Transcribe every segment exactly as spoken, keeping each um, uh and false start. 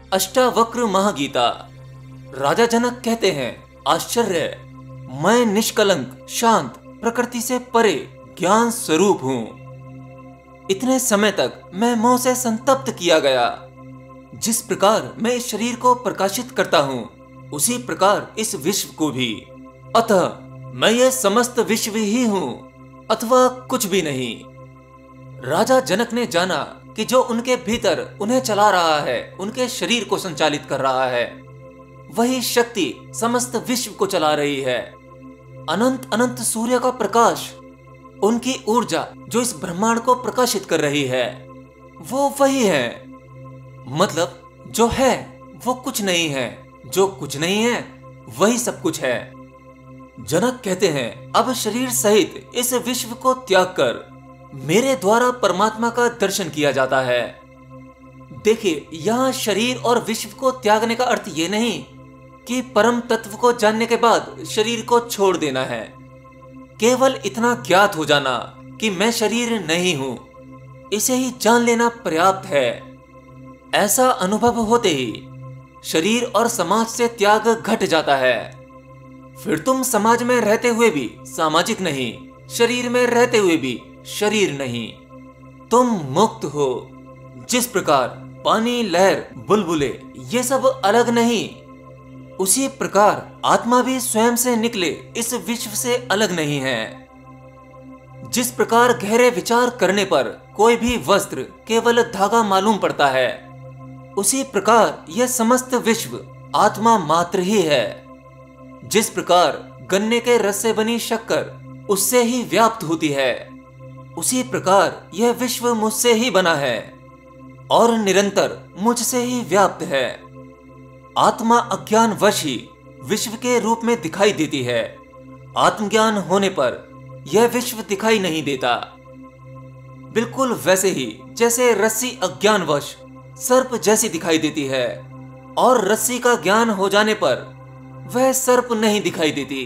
अष्टावक्र महागीता। राजा जनक कहते हैं, आश्चर्य, मैं निष्कलंक, शांत, प्रकृति से परे ज्ञान स्वरूप हूँ। इतने समय तक मैं मोह से संतप्त किया गया। जिस प्रकार मैं इस शरीर को प्रकाशित करता हूँ, उसी प्रकार इस विश्व को भी। अतः मैं ये समस्त विश्व ही हूँ अथवा कुछ भी नहीं। राजा जनक ने जाना कि जो उनके भीतर उन्हें चला रहा है, उनके शरीर को संचालित कर रहा है, वही शक्ति समस्त विश्व को चला रही है। अनंत अनंत सूर्य का प्रकाश, उनकी ऊर्जा जो इस ब्रह्मांड को प्रकाशित कर रही है, वो वही है। मतलब जो है वो कुछ नहीं है, जो कुछ नहीं है वही सब कुछ है। जनक कहते हैं, अब शरीर सहित इस विश्व को त्याग कर मेरे द्वारा परमात्मा का दर्शन किया जाता है। देखिए, यहाँ शरीर और विश्व को त्यागने का अर्थ ये नहीं कि परम तत्व को जानने के बाद शरीर को छोड़ देना है। केवल इतना ज्ञात हो जाना कि मैं शरीर नहीं हूं, इसे ही जान लेना पर्याप्त है। ऐसा अनुभव होते ही शरीर और समाज से त्याग घट जाता है। फिर तुम समाज में रहते हुए भी सामाजिक नहीं, शरीर में रहते हुए भी शरीर नहीं। तुम मुक्त हो। जिस प्रकार पानी, लहर, बुलबुले ये सब अलग नहीं, उसी प्रकार आत्मा भी स्वयं से निकले इस विश्व से अलग नहीं है। जिस प्रकार गहरे विचार करने पर कोई भी वस्त्र केवल धागा मालूम पड़ता है, उसी प्रकार यह समस्त विश्व आत्मा मात्र ही है। जिस प्रकार गन्ने के रस से बनी शक्कर उससे ही व्याप्त होती है, उसी प्रकार यह विश्व मुझसे ही बना है और निरंतर मुझसे ही व्याप्त है। आत्मा अज्ञानवश ही विश्व के रूप में दिखाई देती है। आत्मज्ञान होने पर यह विश्व दिखाई नहीं देता। बिल्कुल वैसे ही जैसे रस्सी अज्ञानवश सर्प जैसी दिखाई देती है और रस्सी का ज्ञान हो जाने पर वह सर्प नहीं दिखाई देती।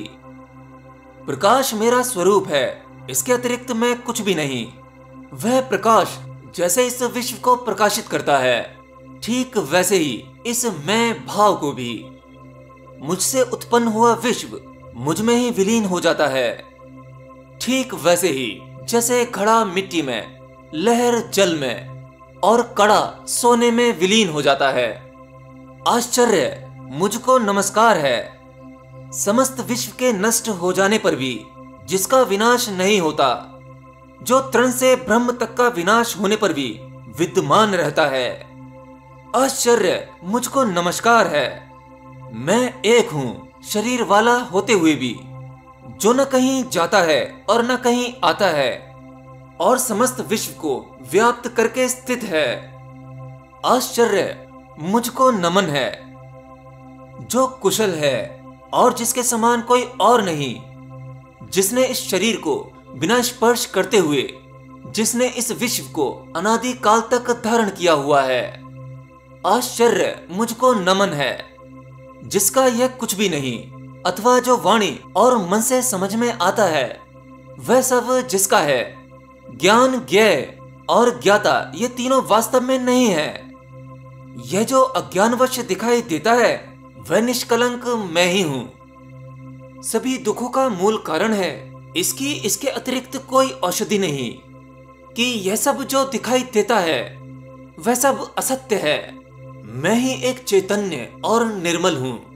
प्रकाश मेरा स्वरूप है, इसके अतिरिक्त मैं कुछ भी नहीं। वह प्रकाश जैसे इस विश्व को प्रकाशित करता है, ठीक वैसे ही इस मैं भाव को भी। मुझसे उत्पन्न हुआ विश्व मुझ में ही विलीन हो जाता है, ठीक वैसे ही जैसे घड़ा मिट्टी में, लहर जल में और कड़ा सोने में विलीन हो जाता है। आश्चर्य, मुझको नमस्कार है। समस्त विश्व के नष्ट हो जाने पर भी जिसका विनाश नहीं होता, जो तृण से ब्रह्म तक का विनाश होने पर भी विद्यमान रहता है। आश्चर्य, मुझको नमस्कार है। मैं एक हूं, शरीर वाला होते हुए भी, जो न कहीं जाता है और न कहीं आता है और समस्त विश्व को व्याप्त करके स्थित है। आश्चर्य, मुझको नमन है। जो कुशल है और जिसके समान कोई और नहीं, जिसने इस शरीर को बिना स्पर्श करते हुए, जिसने इस विश्व को अनादि काल तक धारण किया हुआ है। आश्चर्य, मुझको नमन है। जिसका यह कुछ भी नहीं अथवा जो वाणी और मन से समझ में आता है, वह सब जिसका है। ज्ञान, ज्ञेय और ज्ञाता ये तीनों वास्तव में नहीं है। यह जो अज्ञानवश दिखाई देता है, वह निष्कलंक मैं ही हूं। सभी दुखों का मूल कारण है इसकी इसके अतिरिक्त कोई औषधि नहीं, कि यह सब जो दिखाई देता है वह सब असत्य है। मैं ही एक चैतन्य और निर्मल हूं।